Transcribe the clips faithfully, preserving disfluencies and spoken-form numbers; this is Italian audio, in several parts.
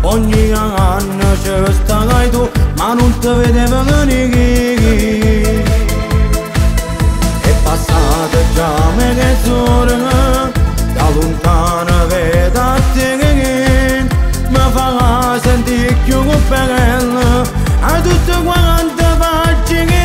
ogni anno c'è sta tu, ma non ti vedevano nichi. È passata già mezz'ora, da lontano vedo a te che mi fa sentire più bella, a tutte quante facce che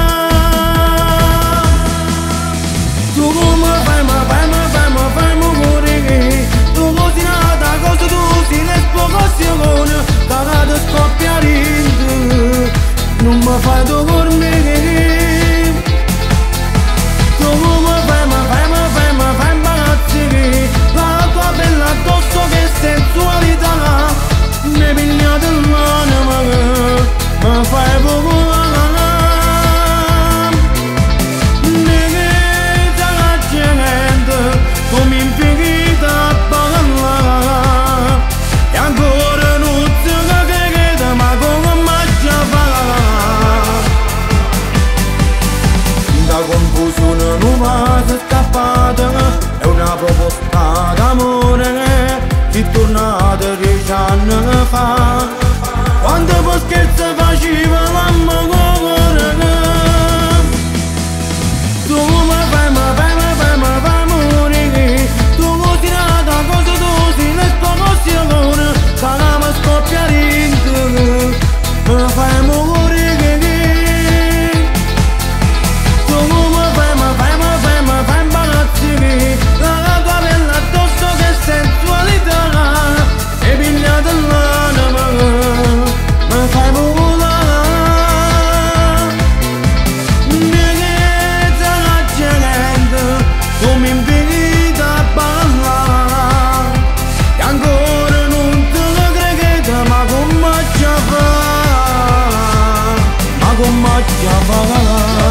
tu come fai, ma fai, ma fai, ma fai, ma corri, tu così nata, cosa tu sei l'esplosione, cagata scoppia rindu, non mi fai tu dormire. Tu come fai, ma fai, ma fai, ma fai imbarazzare, la tua bella addosso che sensualità, mi piglia dell'anima, ma fai poco. Come infinita balla e ancora non si crede, ma come mangia fa da confusione nuova si è scappata, è una proposta d'amore che tornata dieci anni fa, quando per scherzo faceva l'amore. Tu mi fai, ma fai, ma fai, ma fai Salama scoppia rindu, mi fai morire. Tu mi fai, ma fai, ma fai, ma fai imbarazzare, la tua bella addosso che sensualità, e piglia dell'anima, mi fai volare. Mezza la gente, tu mi inviti a ballare, e ancora ma come ci fa?